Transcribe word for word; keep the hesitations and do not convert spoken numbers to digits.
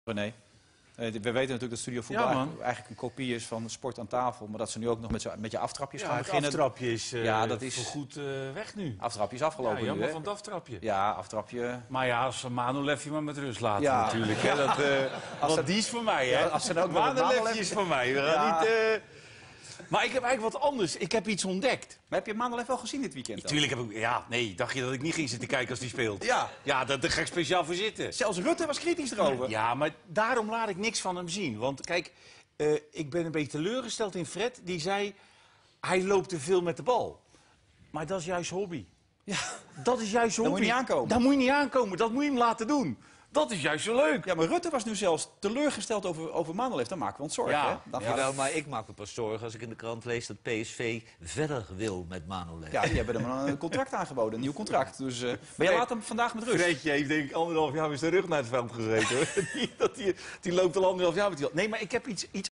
René. We weten natuurlijk dat Studio Voetbal Ja, eigenlijk, eigenlijk een kopie is van Sport aan tafel. Maar dat ze nu ook nog met, zo, met je aftrapjes Ja, gaan het beginnen. aftrapje is, uh, Ja, dat is voorgoed uh, weg nu. Aftrapje is afgelopen Ja, jammer nu, hè? van het aftrapje. Ja, aftrapje. Maar ja, als ze Manolev je maar met rust laten Ja. natuurlijk. Hè, dat, uh, want ze- die is voor mij, hè? Ja, als ze dan ook nog een Manolev Manolev- is voor mij. We gaan Ja. niet... Uh... Maar ik heb eigenlijk wat anders. Ik heb iets ontdekt. Maar heb je Manolev wel gezien dit weekend? dan? Natuurlijk heb ik... Ja, nee, dacht je dat ik niet ging zitten kijken als die speelt? Ja. Ja, dat, daar ga ik speciaal voor zitten. Zelfs Rutte was kritisch erover. Ja, maar daarom laat ik niks van hem zien. Want kijk, uh, ik ben een beetje teleurgesteld in Fred. Die zei, hij loopt te veel met de bal. Maar dat is juist hobby. Ja. Dat is juist hobby. moet je niet aankomen. Daar moet je niet aankomen. Dat moet je hem laten doen. Dat is juist zo leuk. Ja, maar Rutte was nu zelfs teleurgesteld over, over Manolev. Dan maken we ons zorgen, Ja. hè? Dan Ja, wel, maar ik maak me pas zorgen als ik in de krant lees dat P S V verder wil met Manolev. Ja, die hebben hem een contract aangeboden, een nieuw contract. Dus, uh, maar jij laat hem vandaag met rust. Fredje heeft denk ik anderhalf jaar met zijn rug naar het veld gezeten. Hoor. Die, dat die, die loopt al anderhalf jaar met die bal. Nee, maar ik heb iets, iets